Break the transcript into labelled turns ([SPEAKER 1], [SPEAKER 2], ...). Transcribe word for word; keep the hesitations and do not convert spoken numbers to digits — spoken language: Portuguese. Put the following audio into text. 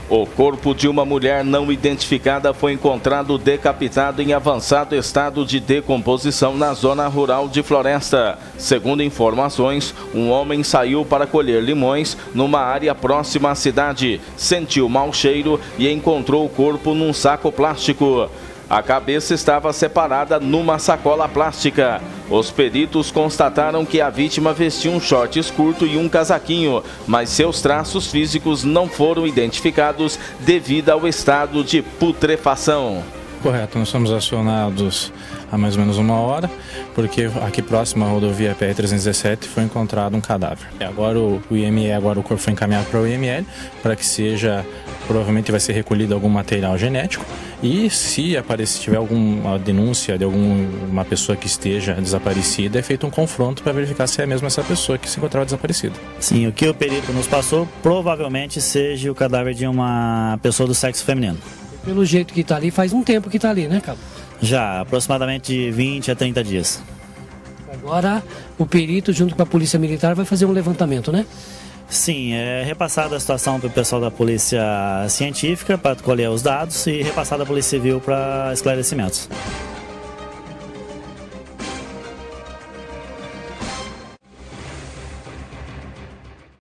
[SPEAKER 1] O corpo de uma mulher não identificada foi encontrado decapitado em avançado estado de decomposição na zona rural de Floresta. Segundo informações, um homem saiu para colher limões numa área próxima à cidade, sentiu mau cheiro e encontrou o corpo num saco plástico. A cabeça estava separada numa sacola plástica. Os peritos constataram que a vítima vestia um shorts curto e um casaquinho, mas seus traços físicos não foram identificados devido ao estado de putrefação.
[SPEAKER 2] Correto, nós fomos acionados há mais ou menos uma hora, porque aqui próximo à rodovia P R trezentos e dezessete foi encontrado um cadáver. Agora o, o I M L, agora o corpo foi encaminhado para o I M L, para que seja, provavelmente vai ser recolhido algum material genético, e se aparecer, tiver alguma denúncia de alguma pessoa que esteja desaparecida, é feito um confronto para verificar se é mesmo essa pessoa que se encontrava desaparecida.
[SPEAKER 3] Sim, o que o perito nos passou provavelmente seja o cadáver de uma pessoa do sexo feminino.
[SPEAKER 4] Pelo jeito que está ali, faz um tempo que está ali, né, Cabo?
[SPEAKER 3] Já, aproximadamente de vinte a trinta dias.
[SPEAKER 4] Agora, o perito, junto com a Polícia Militar, vai fazer um levantamento, né?
[SPEAKER 3] Sim, é repassada a situação para o pessoal da Polícia Científica para colher os dados e repassada à Polícia Civil para esclarecimentos.